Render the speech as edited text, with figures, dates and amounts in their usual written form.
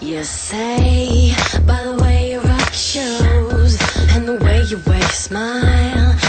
You say, by the way you rock your shows and the way you wear your smile,